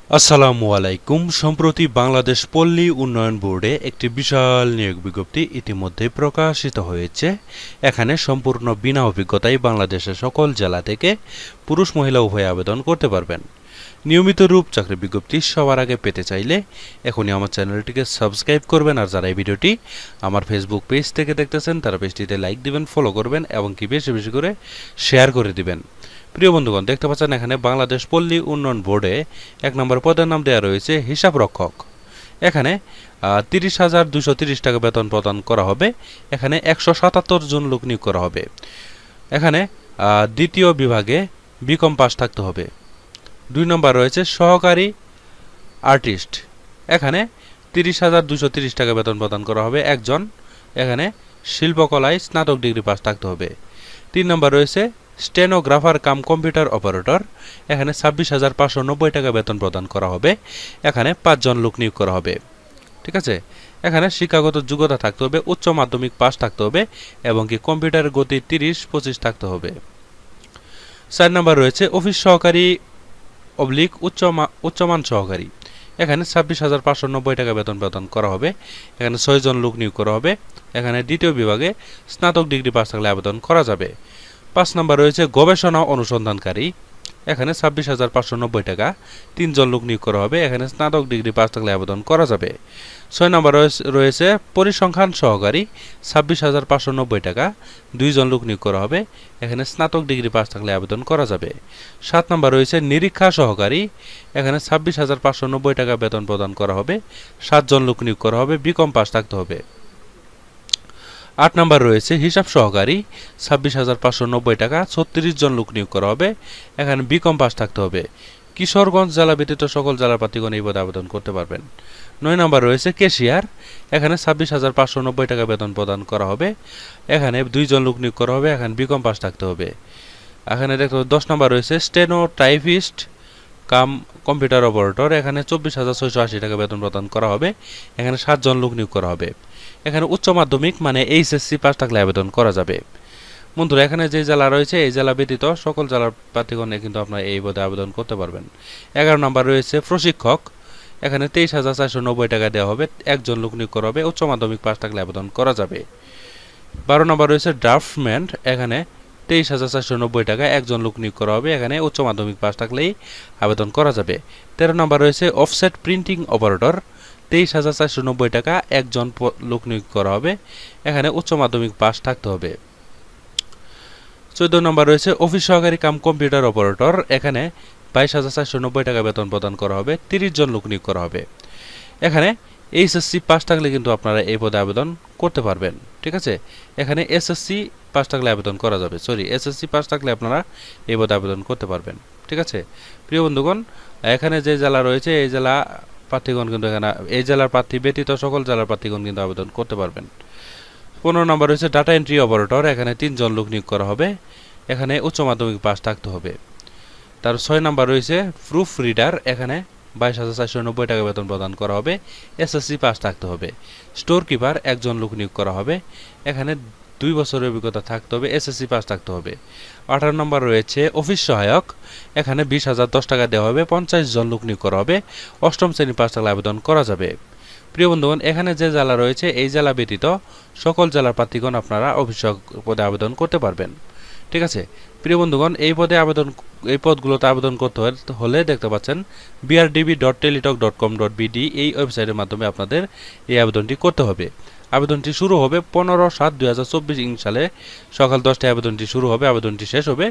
আসসালামু আলাইকুম। সম্প্রতি বাংলাদেশ পল্লী উন্নয়ন বোর্ডে একটি বিশাল নিয়োগ বিজ্ঞপ্তি ইতিমধ্যে প্রকাশিত হয়েছে। এখানে সম্পূর্ণ বিনা অভিজ্ঞতায় বাংলাদেশের সকল জেলা থেকে পুরুষ মহিলা উভয়ে আবেদন করতে পারবেন। নিয়মিত রূপ চাকরি বিজ্ঞপ্তি সবার আগে পেতে চাইলে এখনই আমার চ্যানেলটিকে সাবস্ক্রাইব করবেন, আর যারা এই ভিডিওটি আমার ফেসবুক পেজ থেকে দেখতেছেন তারা পেজটিতে লাইক দিবেন, ফলো করবেন এবং কি বেশি বেশি করে শেয়ার করে দিবেন। প্রিয় বন্ধুগণ, দেখতে পাচ্ছেন এখানে বাংলাদেশ পল্লী উন্নয়ন বোর্ডে 1 নম্বর পদের নাম দেওয়া রয়েছে হিসাব রক্ষক। এখানে 30,230 টাকা বেতন প্রদান করা হবে। এখানে 177 জন লোক নিয়োগ করা হবে। এখানে দ্বিতীয় বিভাগে বিকম পাস থাকতে হবে। 2 নম্বর রয়েছে সহকারী আর্টিস্ট। এখানে 30,230 টাকা বেতন প্রদান করা হবে একজন। এখানে শিল্পকলায় স্নাতক ডিগ্রি পাস থাকতে হবে। 3 নম্বর রয়েছে স্টেনোগ্রাফার কাম কম্পিউটার অপারেটর। এখানে 26,590 টাকা বেতন প্রদান করা হবে। এখানে 5 জন লোক নিয়োগ করা হবে। ঠিক আছে, এখানে শিক্ষাগত যোগ্যতা থাকতে হবে, উচ্চ মাধ্যমিক পাস থাকতে হবে এবং কি কম্পিউটারের গতি 30-25 থাকতে হবে। 4 নম্বর রয়েছে অফিস সহকারী অবলিক উচ্চমান সহকারী। এখানে 26,590 টাকা বেতন প্রদান করা হবে। এখানে 6 জন লোক নিয়োগ করা হবে। এখানে দ্বিতীয় বিভাগে স্নাতক ডিগ্রি পাস থাকলে আবেদন করা যাবে। 5 নম্বর রয়েছে গবেষণা অনুসন্ধানকারী। এখানে 26,590 টাকা, 3 জন লোক নিয়োগ করা হবে। এখানে স্নাতক ডিগ্রি পাস থাকলে আবেদন করা যাবে। 6 নম্বর রয়েছে পরিসংখ্যান সহকারী, 26,590 টাকা, 2 জন লোক নিয়োগ করা হবে। এখানে স্নাতক ডিগ্রি পাস থাকলে আবেদন করা যাবে। 7 নম্বর রয়েছে নিরীক্ষা সহকারী। এখানে 26,590 টাকা বেতন প্রদান করা হবে। 7 জন লোক নিয়োগ করা হবে, বিকম পাস থাকতে হবে। 8 নম্বর রয়েছে হিসাব সহকারী, 26,590 টাকা, 36 জন লোক নিয়োগ করা হবে। এখানে বিকম পাস থাকতে হবে। কিশোরগঞ্জ জেলা ব্যতীত সকল জেলার প্রার্থীগণ এই পদে আবেদন করতে পারবেন। 9 নম্বর রয়েছে ক্যাশিয়ার। এখানে 26,590 টাকা বেতন প্রদান করা হবে। এখানে 2 জন লোক নিয়োগ করা হবে। এখানে বিকম পাস থাকতে হবে। এখানে দেখতে 10 নম্বর রয়েছে steno typist cum computer operator. এখানে 24,680 টাকা বেতন প্রদান করা হবে। এখানে 7 জন লোক নিয়োগ করা হবে। এখানে উচ্চ মাধ্যমিক মানে এইচএসসি পাস থাকলে আবেদন করা যাবে। বন্ধুরা, এখানে যে জেলা রয়েছে এই জেলা ব্যতীত সকল জেলার প্রার্থীগণে কিন্তু আপনারা এই পদে আবেদন করতে পারবেন। 11 নম্বর রয়েছে প্রশিক্ষক। এখানে 23,490 টাকা দেওয়া হবে। 1 জন লোক নিয়োগ করা হবে। উচ্চ মাধ্যমিক পাস থাকলে আবেদন করা যাবে। 12 নম্বর রয়েছে ড্রাফটম্যান। এখানে 23,490 টাকা, 1 জন লোক নিয়োগ করা হবে। এখানে উচ্চ মাধ্যমিক পাস থাকলেই আবেদন করা যাবে। 13 নম্বর রয়েছে অফসেট প্রিন্টিং অপারেটর। 23,490 টাকা, 1 জন লোক নিয়োগ করা হবে। এখানে উচ্চ মাধ্যমিক পাস থাকতে হবে। 14 নম্বর রয়েছে অফিস সহকারী কাম কম্পিউটার অপারেটর। এখানে 22,490 টাকা বেতন প্রদান করা হবে। 30 জন লোক নিয়োগ করা হবে। এখানে এইচএসসি পাস থাকলে কিন্তু আপনারা এই পদে আবেদন করতে পারবেন। ঠিক আছে, এখানে এসএসসি পাস থাকলে আবেদন করা যাবে। এসএসসি পাস থাকলে আপনারা এই পদে আবেদন করতে পারবেন। ঠিক আছে প্রিয় বন্ধুগণ, এখানে যে জেলা রয়েছে এই জেলা প্রার্থীগণ কিন্তু এখানে এই জেলার প্রার্থী ব্যতীত সকল জেলার প্রার্থীগণ কিন্তু আবেদন করতে পারবেন। 15 নম্বর রয়েছে ডাটা এন্ট্রি অপারেটর। এখানে 3 জন লোক নিয়োগ করা হবে। এখানে উচ্চ মাধ্যমিক পাস থাকতে হবে। তার 6 নম্বর রয়েছে প্রুফ রিডার। এখানে 22,490 টাকা বেতন প্রদান করা হবে। এসএসসি পাস থাকতে হবে। স্টোর কিপার 1 জন লোক নিয়োগ করা হবে। এখানে 2 বছরের অভিজ্ঞতা থাকতে হবে। এসএসসি পাস থাকতে হবে। 18 নম্বর রয়েছে অফিস সহায়ক। এখানে 20,010 টাকা দেওয়া হবে। 50 জন লোক নিয়োগ করা হবে। 8ম শ্রেণী পাস থাকলে আবেদন করা যাবে। প্রিয় বন্ধুগণ, এখানে যে জেলা রয়েছে এই জেলা ব্যতীত সকল জেলার প্রার্থীগণ আপনারা অফিস সহায়ক পদে আবেদন করতে পারবেন। ঠিক আছে প্রিয় বন্ধুগণ, এই পদগুলোতে আবেদন করতে হলে দেখতে পাচ্ছেন brdb.teletalk.com.bd এই ওয়েবসাইটের মাধ্যমে আপনাদের এই আবেদনটি করতে হবে। আবেদনটি শুরু হবে 15/7/2024 সালে সকাল 10টায় আবেদনটি শুরু হবে। আবেদনটি শেষ হবে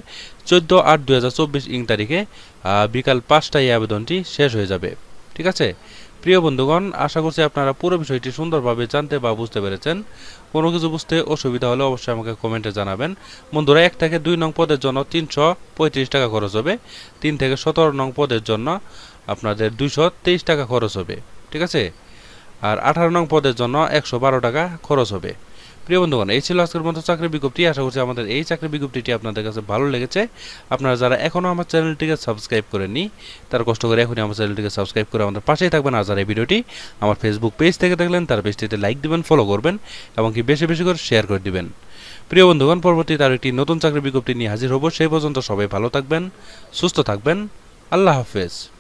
14/8/2024 তারিখে বিকাল 5টায় এই আবেদনটি শেষ হয়ে যাবে। ঠিক আছে প্রিয় বন্ধুগণ, আশা করছি আপনারা পুরো বিষয়টি সুন্দরভাবে জানতে বা বুঝতে পেরেছেন। কোনো কিছু বুঝতে অসুবিধা হলে অবশ্যই আমাকে কমেন্টে জানাবেন। বন্ধুরা, 1 থেকে 2 নং পদের জন্য 335 টাকা খরচ হবে। 3 থেকে 17 নং পদের জন্য আপনাদের 223 টাকা খরচ হবে। ঠিক আছে, আর 18 নং পদের জন্য 112 টাকা খরচ হবে। প্রিয় বন্ধুগণ, এই ছিল আজকের মতো চাকরি বিজ্ঞপ্তি। আশা করছি আমাদের এই চাকরি বিজ্ঞপ্তিটি আপনাদের কাছে ভালো লেগেছে। আপনারা যারা এখনও আমার চ্যানেলটিকে সাবস্ক্রাইব করেননি তারা কষ্ট করে এখনই আমার চ্যানেলটিকে সাবস্ক্রাইব করে আমাদের পাশেই থাকবেন। আর যারা এই ভিডিওটি আমার ফেসবুক পেজ থেকে দেখলেন তার পেজটিতে লাইক দিবেন, ফলো করবেন এবং কি বেশি বেশি করে শেয়ার করে দিবেন। প্রিয় বন্ধুগণ, পরবর্তীতে আরও একটি নতুন চাকরি বিজ্ঞপ্তি নিয়ে হাজির হব। সেই পর্যন্ত সবাই ভালো থাকবেন, সুস্থ থাকবেন। আল্লাহ হাফেজ।